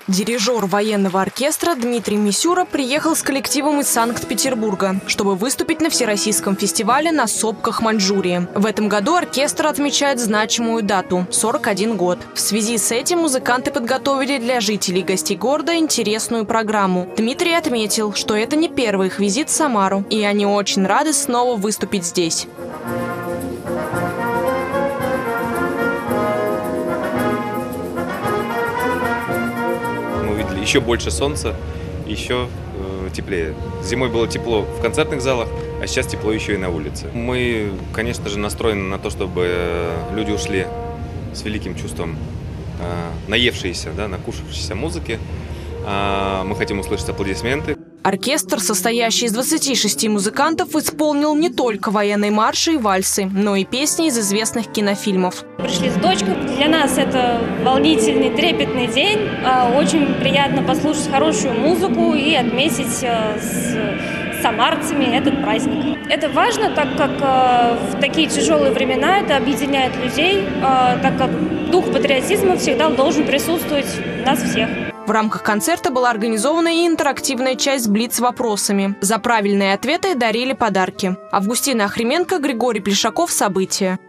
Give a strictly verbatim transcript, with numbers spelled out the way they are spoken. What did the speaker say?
Дирижер военного оркестра Дмитрий Мисюра приехал с коллективом из Санкт-Петербурга, чтобы выступить на Всероссийском фестивале на сопках Маньчжурии. В этом году оркестр отмечает значимую дату – сорок один год. В связи с этим музыканты подготовили для жителей и гостей города интересную программу. Дмитрий отметил, что это не первый их визит в Самару, и они очень рады снова выступить здесь. Еще больше солнца, еще э, теплее. Зимой было тепло в концертных залах, а сейчас тепло еще и на улице. Мы, конечно же, настроены на то, чтобы люди ушли с великим чувством э, наевшиеся, да, накушавшейся музыки. Э, мы хотим услышать аплодисменты. Оркестр, состоящий из двадцати шести музыкантов, исполнил не только военные марши и вальсы, но и песни из известных кинофильмов. Пришли с дочкой. Для нас это волнительный, трепетный день. Очень приятно послушать хорошую музыку и отметить с самарцами этот праздник. Это важно, так как в такие тяжелые времена это объединяет людей, так как дух патриотизма всегда должен присутствовать у нас всех. В рамках концерта была организована и интерактивная часть с блиц-вопросами. За правильные ответы дарили подарки. Августина Охрименко, Григорий Плешаков. События.